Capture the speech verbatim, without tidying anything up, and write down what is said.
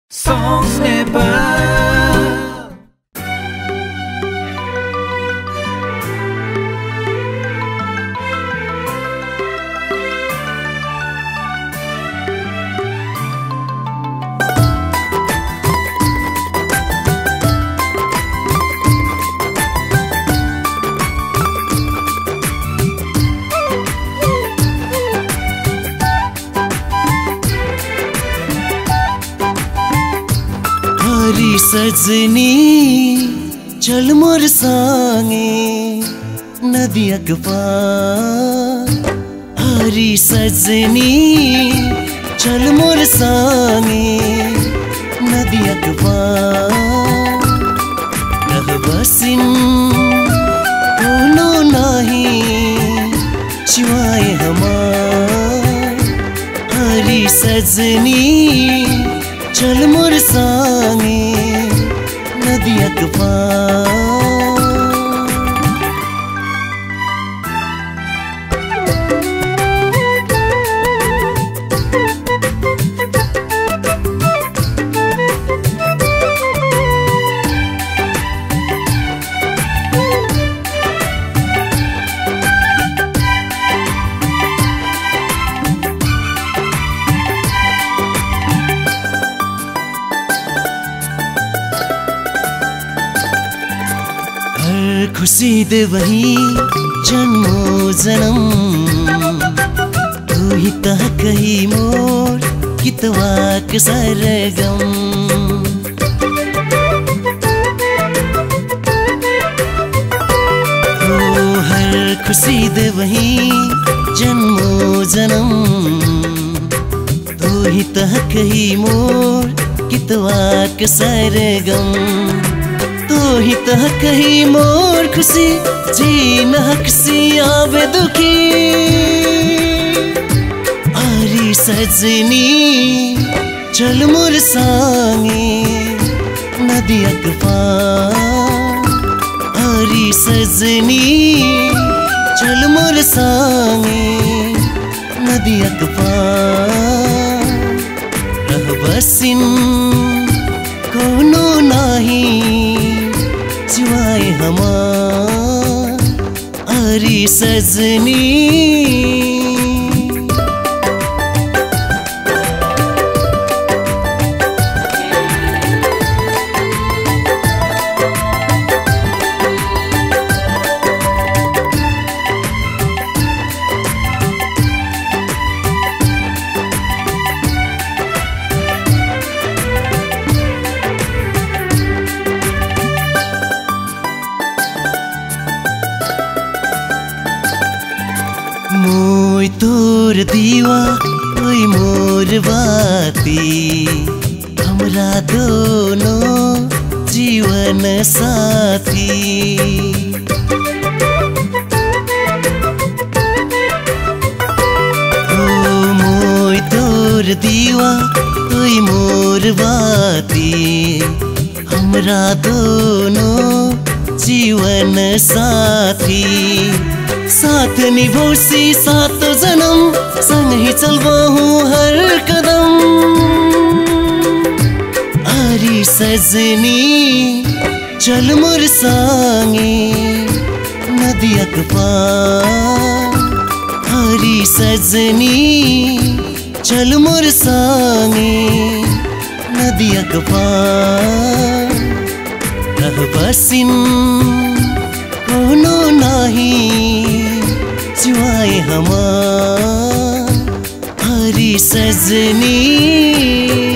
Songs never. हरी सजनी चल मोर सांगे नदिया के पार। हरी सजनी चल मोर सांगे नदिया के पार। रहबसिन कोनो नाही सिवाय हमार। हरी सजनी चल मोर सांगे नदिया के पार। खुशी दे वही जन्मो जन्म तू ही तह कही मोर कितवा के सरगम। ओ हर खुशी दे वही जन्मो जन्म तू ही तह कही मोर कितवा के सरगम। तो ही तह कही मोर खुशी जी नहकसी आवे दुखी। हरी सजनी चल मोर सांगे नदिया के पार। हरी सजनी चल मोर सांगे नदिया के पार। रहबसिन कोनो नाही सिवाय हमार। हरी सजनी मोय तोर दीवा कोई मोर बाती। हमरा दोनों जीवन साथी। ओ मोय तोर दीवा कोई मोर बाती। हमरा दोनों जीवन साथी। साथ निभोसी सात जन्म संग ही चलबहु हर कदम। हरी सजनी चल मोर सांगे नदिया के पार। हरी सजनी चल मोर सांगे नदिया के पार। रहबसिन कोनो नाही सिवाय हमार। हरी सजनी।